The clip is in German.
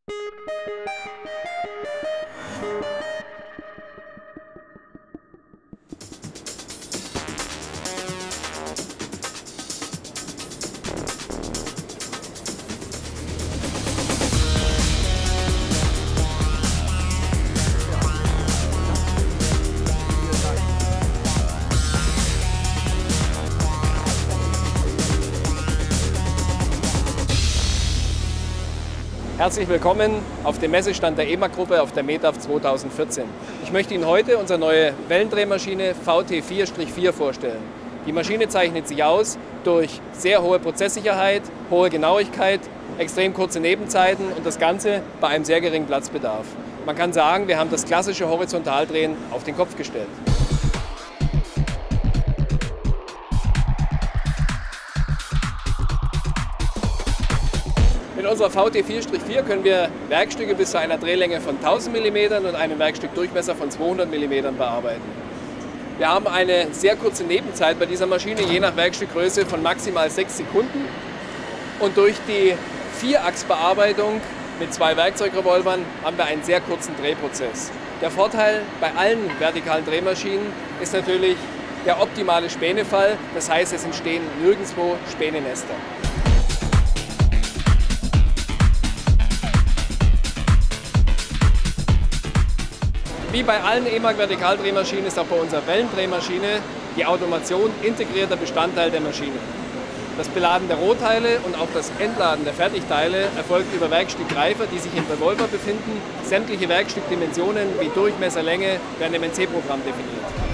Herzlich willkommen auf dem Messestand der EMAG-Gruppe auf der METAF 2014. Ich möchte Ihnen heute unsere neue Wellendrehmaschine VT4-4 vorstellen. Die Maschine zeichnet sich aus durch sehr hohe Prozesssicherheit, hohe Genauigkeit, extrem kurze Nebenzeiten und das Ganze bei einem sehr geringen Platzbedarf. Man kann sagen, wir haben das klassische Horizontaldrehen auf den Kopf gestellt. Mit unserer VT4-4 können wir Werkstücke bis zu einer Drehlänge von 1000 mm und einem Werkstückdurchmesser von 200 mm bearbeiten. Wir haben eine sehr kurze Nebenzeit bei dieser Maschine, je nach Werkstückgröße von maximal 6 Sekunden. Und durch die Vierachsbearbeitung mit 2 Werkzeugrevolvern haben wir einen sehr kurzen Drehprozess. Der Vorteil bei allen vertikalen Drehmaschinen ist natürlich der optimale Spänefall, das heißt, es entstehen nirgendwo Spänenester. Wie bei allen EMAG-Vertikaldrehmaschinen ist auch bei unserer Wellendrehmaschine die Automation integrierter Bestandteil der Maschine. Das Beladen der Rohteile und auch das Entladen der Fertigteile erfolgt über Werkstückgreifer, die sich im Revolver befinden. Sämtliche Werkstückdimensionen wie Durchmesser, Länge werden im NC-Programm definiert.